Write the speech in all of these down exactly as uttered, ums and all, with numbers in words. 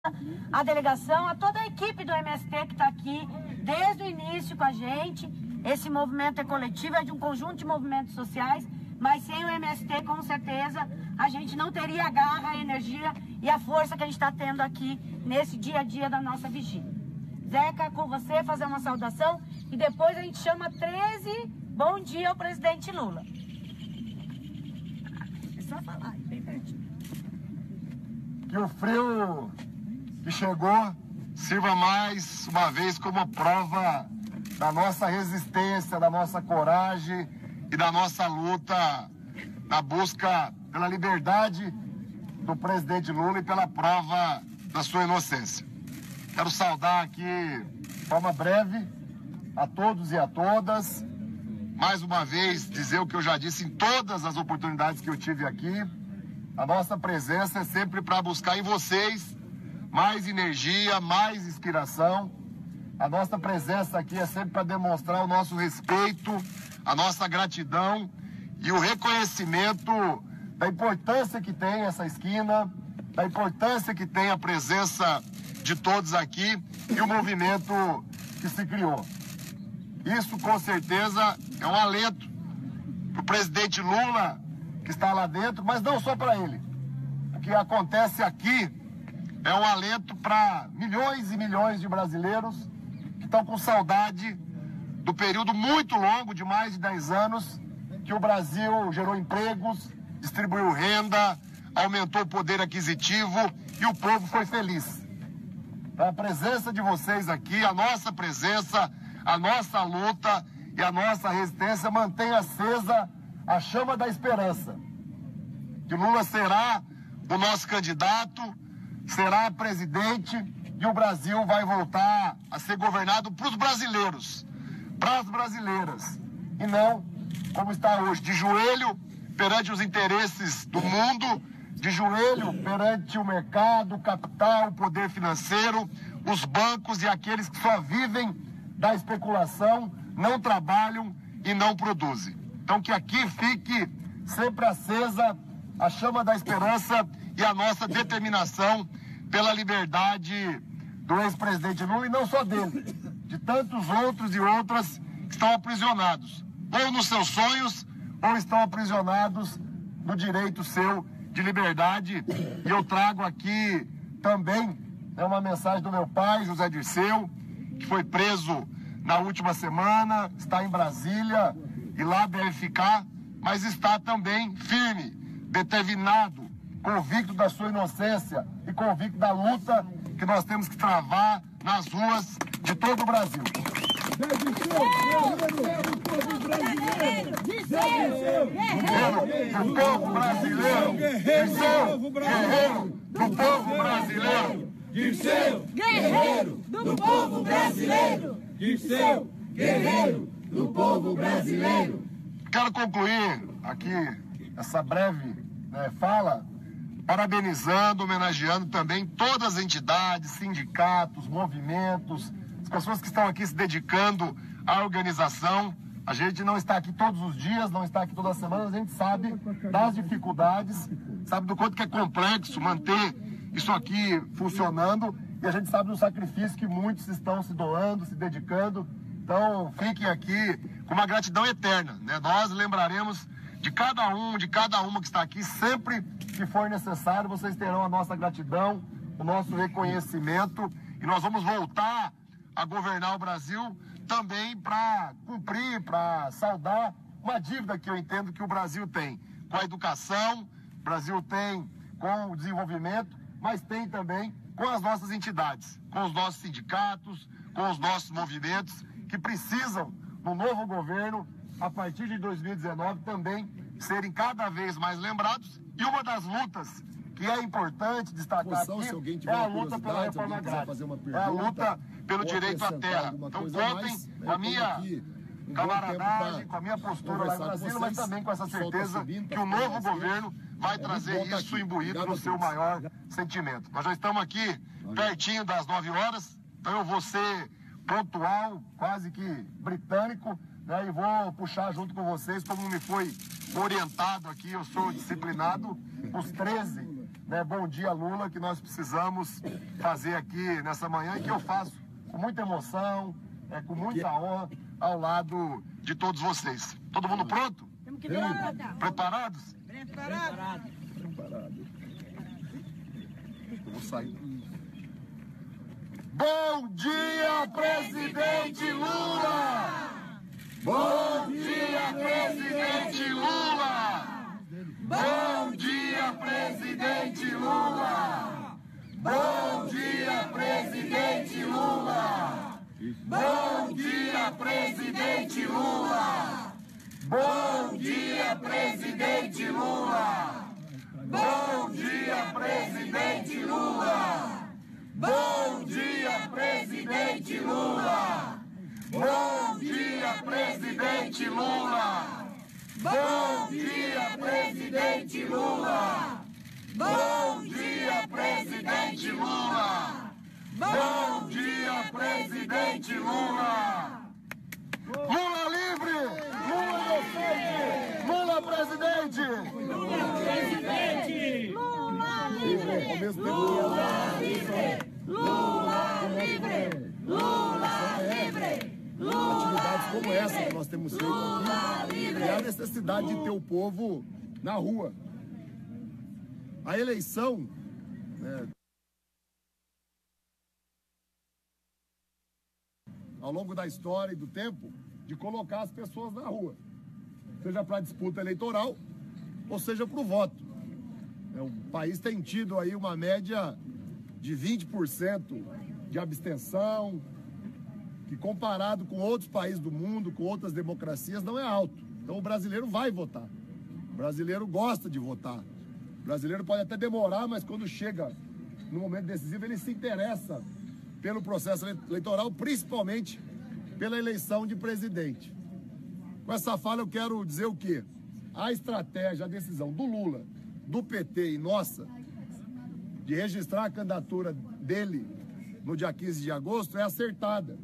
a delegação, a toda a equipe do M S T que está aqui desde o início com a gente. Esse movimento é coletivo, é de um conjunto de movimentos sociais, mas sem o M S T, com certeza, a gente não teria a garra, a energia e a força que a gente está tendo aqui nesse dia a dia da nossa vigília. Zeca, com você, fazer uma saudação e depois a gente chama treze bom dia ao presidente Lula. É só falar, bem pertinho. Que o frio que chegou sirva mais uma vez como prova da nossa resistência, da nossa coragem e da nossa luta na busca pela liberdade do presidente Lula e pela prova da sua inocência. Quero saudar aqui, de forma breve, a todos e a todas. Mais uma vez, dizer o que eu já disse em todas as oportunidades que eu tive aqui. A nossa presença é sempre para buscar em vocês mais energia, mais inspiração. A nossa presença aqui é sempre para demonstrar o nosso respeito, a nossa gratidão e o reconhecimento da importância que tem essa esquina, da importância que tem a presença de todos aqui e o movimento que se criou. Isso, com certeza, é um alento para o presidente Lula, que está lá dentro, mas não só para ele. O que acontece aqui é um alento para milhões e milhões de brasileiros que estão com saudade do período muito longo, de mais de dez anos, que o Brasil gerou empregos, distribuiu renda, aumentou o poder aquisitivo e o povo foi feliz. A presença de vocês aqui, a nossa presença, a nossa luta e a nossa resistência mantém acesa a chama da esperança. Que Lula será o nosso candidato, será presidente e o Brasil vai voltar a ser governado para os brasileiros, para as brasileiras, e não como está hoje, de joelho perante os interesses do mundo, de joelho perante o mercado, o capital, o poder financeiro, os bancos e aqueles que só vivem da especulação, não trabalham e não produzem. Então que aqui fique sempre acesa a chama da esperança e a nossa determinação pela liberdade do ex-presidente Lula, e não só dele, de tantos outros e outras que estão aprisionados, ou nos seus sonhos, ou estão aprisionados no direito seu de liberdade. E eu trago aqui também né, uma mensagem do meu pai, José Dirceu, que foi preso na última semana, está em Brasília e lá deve ficar, mas está também firme, determinado, convicto da sua inocência e convicto da luta que nós temos que travar nas ruas de todo o Brasil. Do povo brasileiro, Dirceu, guerreiro do povo brasileiro, Dirceu, guerreiro do povo brasileiro, Dirceu, guerreiro do povo brasileiro. Quero concluir aqui essa breve né, fala parabenizando, homenageando também todas as entidades, sindicatos, movimentos, as pessoas que estão aqui se dedicando à organização. A gente não está aqui todos os dias, não está aqui toda semana, a gente sabe das dificuldades, sabe do quanto que é complexo manter isso aqui funcionando e a gente sabe do sacrifício que muitos estão se doando, se dedicando. Então fiquem aqui com uma gratidão eterna, né? Nós lembraremos de cada um, de cada uma que está aqui, sempre que for necessário, vocês terão a nossa gratidão, o nosso reconhecimento e nós vamos voltar a governar o Brasil também para cumprir, para saldar uma dívida que eu entendo que o Brasil tem com a educação, o Brasil tem com o desenvolvimento, mas tem também com as nossas entidades, com os nossos sindicatos, com os nossos movimentos que precisam, no novo governo, a partir de dois mil e dezenove, também serem cada vez mais lembrados. E uma das lutas que é importante destacar aqui é a luta pela reforma agrária, é a luta pelo direito à terra. Então contem com a minha camaradagem, com a minha postura lá em Brasília, mas também com essa certeza que o novo governo vai trazer isso imbuído no seu maior sentimento. Nós já estamos aqui pertinho das nove horas, então eu vou ser pontual, quase que britânico, né, e vou puxar junto com vocês, como me foi orientado aqui, eu sou disciplinado, os treze né, Bom Dia Lula, que nós precisamos fazer aqui nessa manhã e que eu faço com muita emoção, é, com muita honra, ao lado de todos vocês. Todo mundo pronto? Temos que ver. Preparados? Preparado. Preparado. Eu vou sair. Bom dia, presidente Lula! Bom dia, presidente Lula! Bom dia, presidente Lula! Bom dia, presidente Lula! Bom dia, presidente Lula! Bom dia, presidente Lula! Bom dia, presidente Lula! Bom dia, presidente Lula! Bom dia, presidente Lula! Bom dia, presidente Lula! Bom dia, presidente Lula! Bom dia, presidente Lula! Lula livre! Lula inocente! Lula presidente! Lula presidente! Lula livre! Ao mesmo tempo, Lula livre! Lula livre! Lula livre! atividades como essa que nós temos feito aqui, é a necessidade de ter o povo na rua. A eleição, né, ao longo da história e do tempo, de colocar as pessoas na rua, seja para a disputa eleitoral ou seja para o voto. O país tem tido aí uma média de vinte por cento de abstenção, que comparado com outros países do mundo, com outras democracias, não é alto. Então o brasileiro vai votar. O brasileiro gosta de votar. O brasileiro pode até demorar, mas quando chega no momento decisivo, ele se interessa pelo processo eleitoral, principalmente pela eleição de presidente. Com essa fala eu quero dizer o quê? A estratégia, a decisão do Lula, do P T e nossa, de registrar a candidatura dele no dia quinze de agosto é acertada.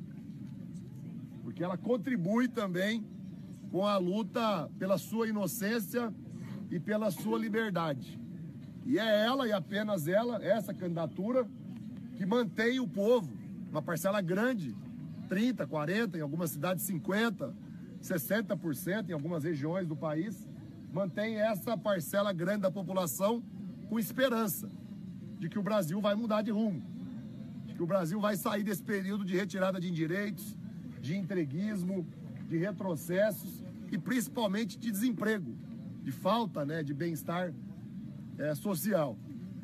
Porque ela contribui também com a luta pela sua inocência e pela sua liberdade. E é ela e apenas ela, essa candidatura, que mantém o povo, uma parcela grande, trinta, quarenta, em algumas cidades cinquenta, sessenta por cento, em algumas regiões do país, mantém essa parcela grande da população com esperança de que o Brasil vai mudar de rumo, de que o Brasil vai sair desse período de retirada de direitos, de entreguismo, de retrocessos e principalmente de desemprego, de falta, né, de bem-estar é, social.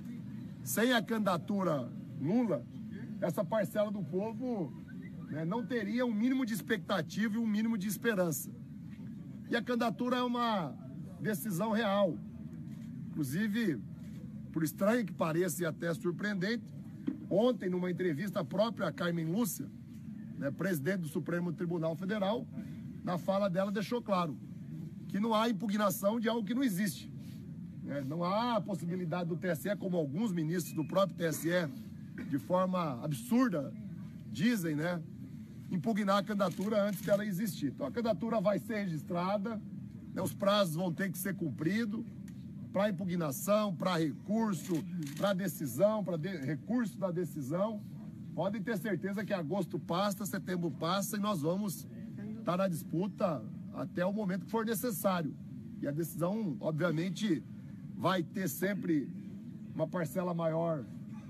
Sem a candidatura Lula, essa parcela do povo, né, não teria um mínimo de expectativa e um mínimo de esperança. E a candidatura é uma decisão real. Inclusive, por estranho que pareça e até surpreendente, ontem, numa entrevista, a própria Carmen Lúcia, né, presidente do Supremo Tribunal Federal, na fala dela deixou claro que não há impugnação de algo que não existe. Né? Não há possibilidade do T S E, como alguns ministros do próprio T S E, de forma absurda, dizem, né, impugnar a candidatura antes dela existir. Então a candidatura vai ser registrada, né, os prazos vão ter que ser cumpridos para impugnação, para recurso, para decisão, para de... recurso da decisão. Podem ter certeza que agosto passa, setembro passa e nós vamos estar na disputa até o momento que for necessário. E a decisão, obviamente, vai ter sempre uma parcela maior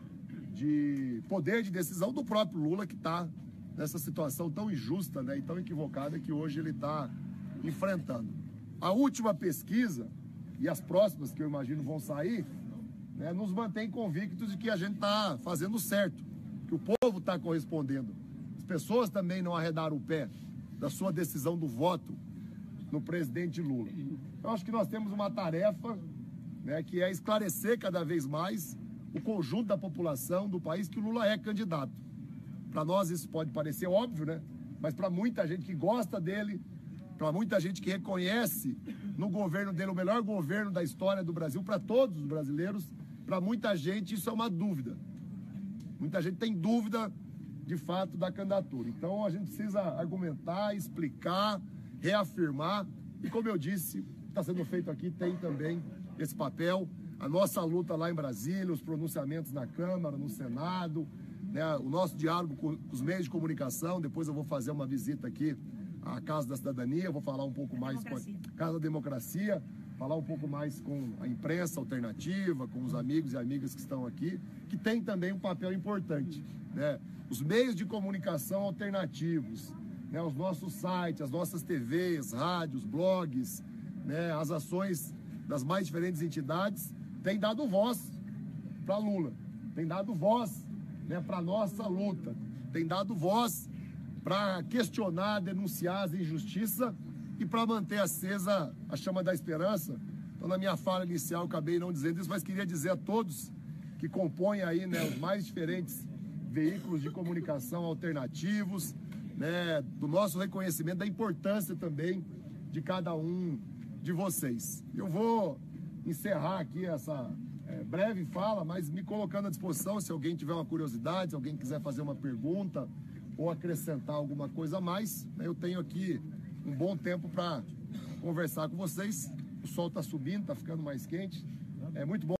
de poder de decisão do próprio Lula, que está nessa situação tão injusta, né, e tão equivocada que hoje ele está enfrentando. A última pesquisa, e as próximas que eu imagino vão sair, né, nos mantém convictos de que a gente está fazendo certo, que o povo está correspondendo. As pessoas também não arredaram o pé da sua decisão do voto no presidente Lula. Eu acho que nós temos uma tarefa, né, que é esclarecer cada vez mais o conjunto da população do país que o Lula é candidato. Para nós isso pode parecer óbvio, né? Mas para muita gente que gosta dele, para muita gente que reconhece no governo dele o melhor governo da história do Brasil, para todos os brasileiros, para muita gente isso é uma dúvida. Muita gente tem dúvida, de fato, da candidatura. Então a gente precisa argumentar, explicar, reafirmar. E como eu disse, está sendo feito aqui, tem também esse papel. a nossa luta lá em Brasília, os pronunciamentos na Câmara, no Senado, né, o nosso diálogo com os meios de comunicação. Depois eu vou fazer uma visita aqui à Casa da Cidadania, vou falar um pouco mais com a Casa da Democracia, falar um pouco mais com a imprensa alternativa, com os amigos e amigas que estão aqui, que tem também um papel importante, né? Os meios de comunicação alternativos, né, os nossos sites, as nossas T Vs, rádios, blogs, né, as ações das mais diferentes entidades têm dado voz para Lula, tem dado voz, né, para a nossa luta, tem dado voz para questionar, denunciar as injustiças e para manter acesa a chama da esperança. Então, na minha fala inicial, eu acabei não dizendo isso, mas queria dizer a todos que compõem aí, né, os mais diferentes veículos de comunicação alternativos, né, do nosso reconhecimento, da importância também de cada um de vocês. Eu vou encerrar aqui essa é, breve fala, mas me colocando à disposição, se alguém tiver uma curiosidade, se alguém quiser fazer uma pergunta ou acrescentar alguma coisa a mais, né, eu tenho aqui um bom tempo para conversar com vocês. O sol está subindo, está ficando mais quente. É muito bom.